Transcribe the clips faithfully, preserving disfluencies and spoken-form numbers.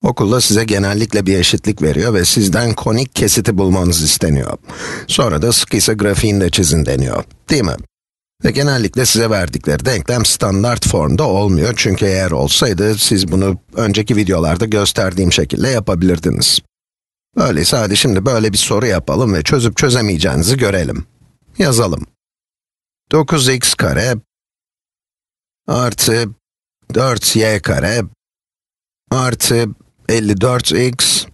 Okulda size genellikle bir eşitlik veriyor ve sizden konik kesiti bulmanız isteniyor. Sonra da sıkıysa grafiğini de çizin deniyor, değil mi? Ve genellikle size verdikleri denklem standart formda olmuyor çünkü eğer olsaydı siz bunu önceki videolarda gösterdiğim şekilde yapabilirdiniz. Öyleyse hadi şimdi böyle bir soru yapalım ve çözüp çözemeyeceğinizi görelim. Yazalım. dokuz x kare artı dört y kare artı elli dört x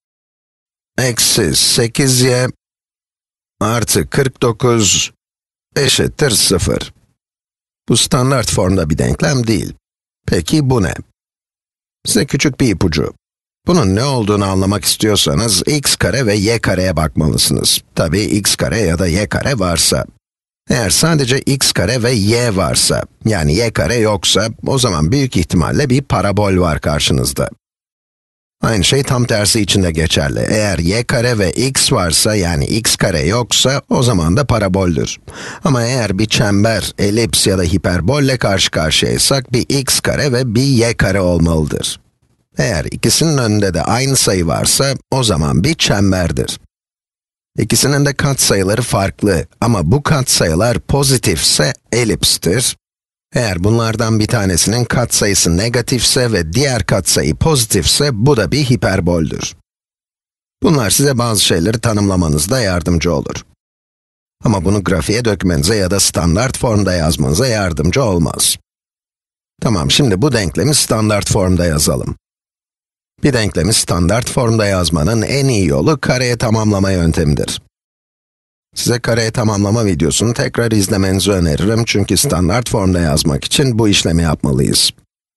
eksi sekiz y artı kırk dokuz eşittir sıfır. Bu standart formda bir denklem değil. Peki bu ne? Size küçük bir ipucu. Bunun ne olduğunu anlamak istiyorsanız x kare ve y kareye bakmalısınız. Tabii x kare ya da y kare varsa. Eğer sadece x kare ve y varsa, yani y kare yoksa, o zaman büyük ihtimalle bir parabol var karşınızda. Aynı şey tam tersi için de geçerli. Eğer y kare ve x varsa, yani x kare yoksa, o zaman da paraboldür. Ama eğer bir çember, elips ya da hiperbolle karşı karşıyaysak, bir x kare ve bir y kare olmalıdır. Eğer ikisinin önünde de aynı sayı varsa, o zaman bir çemberdir. İkisinin de katsayıları farklı ama bu katsayılar pozitifse elipstir. Eğer bunlardan bir tanesinin katsayısı negatifse ve diğer katsayı pozitifse bu da bir hiperboldür. Bunlar size bazı şeyleri tanımlamanızda yardımcı olur. Ama bunu grafiğe dökmenize ya da standart formda yazmanıza yardımcı olmaz. Tamam, şimdi bu denklemi standart formda yazalım. Bir denklemi standart formda yazmanın en iyi yolu kareye tamamlama yöntemidir. Size kareye tamamlama videosunu tekrar izlemenizi öneririm çünkü standart formda yazmak için bu işlemi yapmalıyız.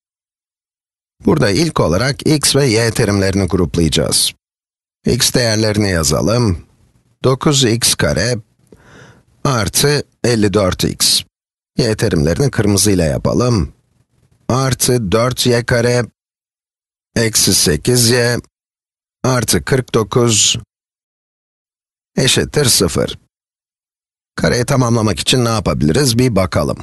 Burada ilk olarak x ve y terimlerini gruplayacağız. X değerlerini yazalım. dokuz x kare artı elli dört x. Y terimlerini kırmızıyla yapalım. Artı dört y kare eksi sekiz y artı kırk dokuz eşittir sıfır. Kareyi tamamlamak için ne yapabiliriz bir bakalım.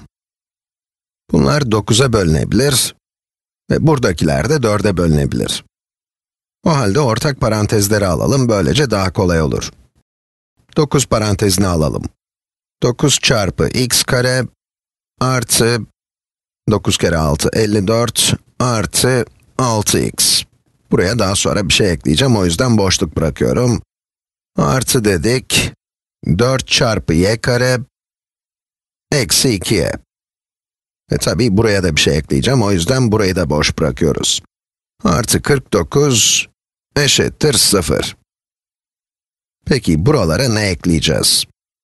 Bunlar dokuza bölünebilir ve buradakiler de dörde bölünebilir. O halde ortak parantezleri alalım, böylece daha kolay olur. dokuz parantezini alalım. dokuz çarpı x kare artı dokuz kere altı elli dört artı altı x. Buraya daha sonra bir şey ekleyeceğim, o yüzden boşluk bırakıyorum. Artı dedik, dört çarpı y kare eksi iki y. Ve tabii buraya da bir şey ekleyeceğim, o yüzden burayı da boş bırakıyoruz. Artı kırk dokuz eşittir sıfır. Peki buralara ne ekleyeceğiz?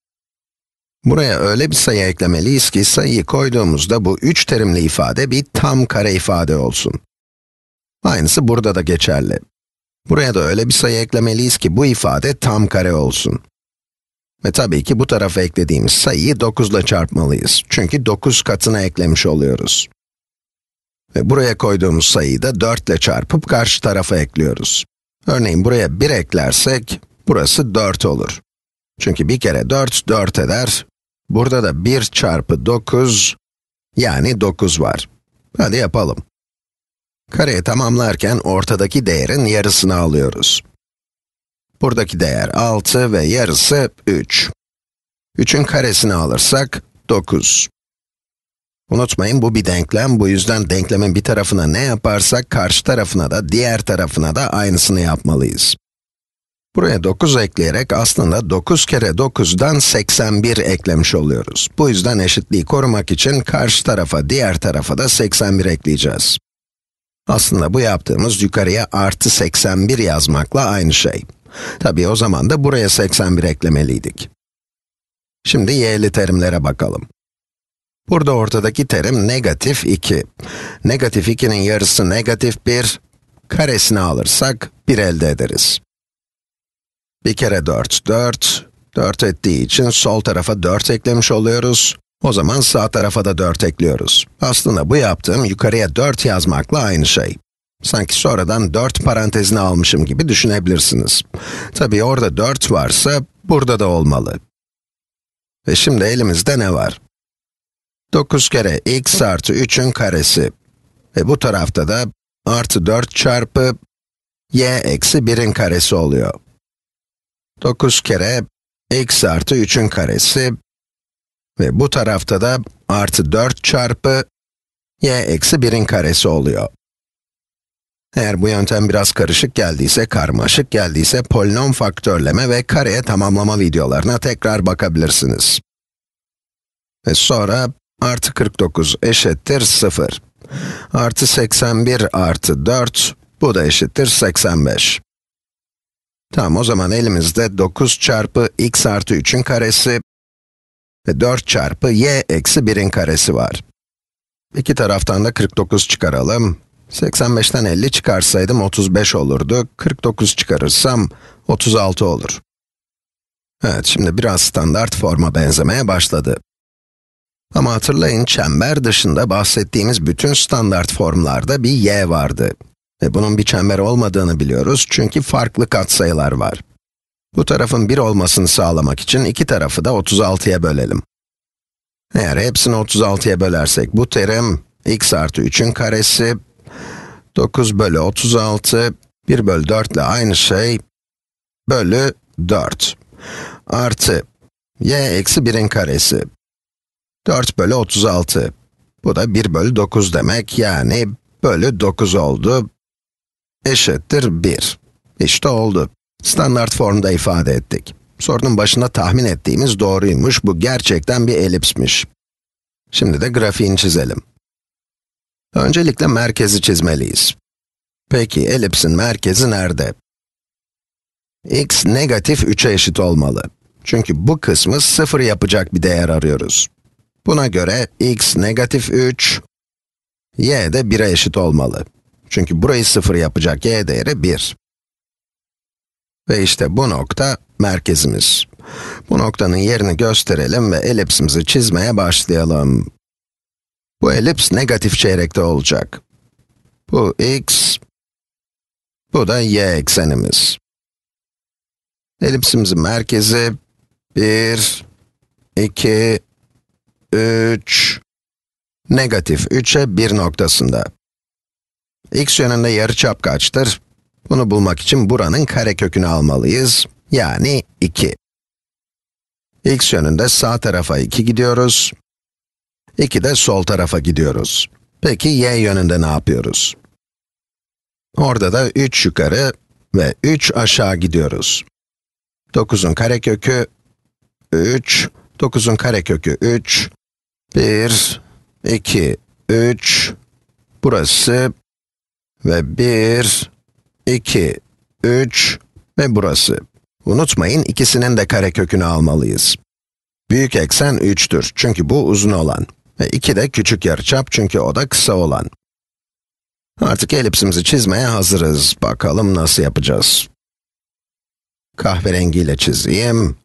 Buraya öyle bir sayı eklemeliyiz ki sayıyı koyduğumuzda bu üç terimli ifade bir tam kare ifade olsun. Aynısı burada da geçerli. Buraya da öyle bir sayı eklemeliyiz ki bu ifade tam kare olsun. Ve tabii ki bu tarafa eklediğimiz sayıyı dokuz ile çarpmalıyız. Çünkü dokuz katına eklemiş oluyoruz. Ve buraya koyduğumuz sayıyı da dört ile çarpıp karşı tarafa ekliyoruz. Örneğin buraya bir eklersek, burası dört olur. Çünkü bir kere dört, dört eder. Burada da bir çarpı dokuz, yani dokuz var. Hadi yapalım. Kareyi tamamlarken ortadaki değerin yarısını alıyoruz. Buradaki değer altı ve yarısı üç. üçün karesini alırsak dokuz. Unutmayın bu bir denklem, bu yüzden denklemin bir tarafına ne yaparsak karşı tarafına da diğer tarafına da aynısını yapmalıyız. Buraya dokuz ekleyerek aslında dokuz kere dokuzdan seksen bir eklemiş oluyoruz. Bu yüzden eşitliği korumak için karşı tarafa, diğer tarafa da seksen bir ekleyeceğiz. Aslında bu yaptığımız yukarıya artı seksen bir yazmakla aynı şey. Tabii o zaman da buraya seksen bir eklemeliydik. Şimdi y'li terimlere bakalım. Burada ortadaki terim negatif iki. Negatif ikinin yarısı negatif bir, karesini alırsak bir elde ederiz. bir kere dört, dört. dört ettiği için sol tarafa dört eklemiş oluyoruz. O zaman sağ tarafa da dört ekliyoruz. Aslında bu yaptığım yukarıya dört yazmakla aynı şey. Sanki sonradan dört parantezini almışım gibi düşünebilirsiniz. Tabii orada dört varsa, burada da olmalı. Ve şimdi elimizde ne var? dokuz kere x artı üçün karesi. Ve bu tarafta da artı dört çarpı y eksi birin karesi oluyor. dokuz kere x artı üçün karesi ve bu tarafta da artı dört çarpı y eksi birin karesi oluyor. Eğer bu yöntem biraz karışık geldiyse, karmaşık geldiyse polinom faktörleme ve kareye tamamlama videolarına tekrar bakabilirsiniz. Ve sonra artı kırk dokuz eşittir sıfır. Artı seksen bir artı dört, bu da eşittir seksen beş. Tamam, o zaman elimizde dokuz çarpı x artı üçün karesi ve dört çarpı y eksi birin karesi var. İki taraftan da kırk dokuz çıkaralım. seksen beşten elli çıkarsaydım otuz beş olurdu. kırk dokuz çıkarırsam otuz altı olur. Evet, şimdi biraz standart forma benzemeye başladı. Ama hatırlayın, çember dışında bahsettiğimiz bütün standart formlarda bir y vardı. Ve bunun bir çember olmadığını biliyoruz çünkü farklı katsayılar var. Bu tarafın bir olmasını sağlamak için iki tarafı da otuz altıya bölelim. Eğer hepsini otuz altıya bölersek bu terim x artı üçün karesi, dokuz bölü otuz altı, bir bölü dört ile aynı şey, bölü dört. Artı y eksi birin karesi, dört bölü otuz altı. Bu da bir bölü dokuz demek, yani bölü dokuz oldu. Eşittir bir. İşte oldu. Standart formda ifade ettik. Sorunun başında tahmin ettiğimiz doğruymuş, bu gerçekten bir elipsmiş. Şimdi de grafiğini çizelim. Öncelikle merkezi çizmeliyiz. Peki, elipsin merkezi nerede? X negatif üçe eşit olmalı. Çünkü bu kısmı sıfır yapacak bir değer arıyoruz. Buna göre x negatif üç, y de bire eşit olmalı. Çünkü burayı sıfır yapacak y değeri bir. Ve işte bu nokta merkezimiz. Bu noktanın yerini gösterelim ve elipsimizi çizmeye başlayalım. Bu elips negatif çeyrekte olacak. Bu x, bu da y eksenimiz. Elipsimizin merkezi bir, iki, üç, negatif üçe bir noktasında. X yönünde yarıçap kaçtır? Bunu bulmak için buranın karekökünü almalıyız, yani iki. X yönünde sağ tarafa iki gidiyoruz, iki de sol tarafa gidiyoruz. Peki y yönünde ne yapıyoruz? Orada da üç yukarı ve üç aşağı gidiyoruz. dokuzun karekökü üç, dokuzun karekökü üç, bir, iki, üç, burası ve bir, iki, üç ve burası. Unutmayın, ikisinin de karekökünü almalıyız. Büyük eksen üçtür çünkü bu uzun olan ve iki de küçük yarıçap çünkü o da kısa olan. Artık elipsimizi çizmeye hazırız. Bakalım nasıl yapacağız. Kahverengiyle çizeyim.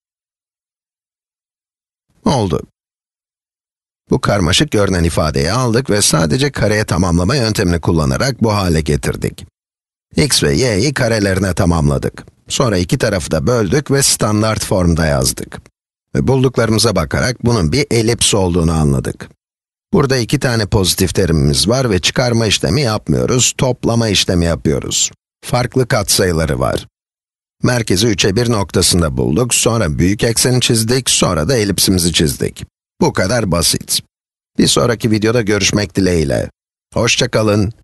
Oldu. Bu karmaşık görünen ifadeyi aldık ve sadece kareye tamamlama yöntemini kullanarak bu hale getirdik. X ve y'yi karelerine tamamladık. Sonra iki tarafı da böldük ve standart formda yazdık. Ve bulduklarımıza bakarak bunun bir elips olduğunu anladık. Burada iki tane pozitif terimimiz var ve çıkarma işlemi yapmıyoruz, toplama işlemi yapıyoruz. Farklı katsayıları var. Merkezi üçe bir noktasında bulduk, sonra büyük ekseni çizdik, sonra da elipsimizi çizdik. Bu kadar basit. Bir sonraki videoda görüşmek dileğiyle. Hoşça kalın.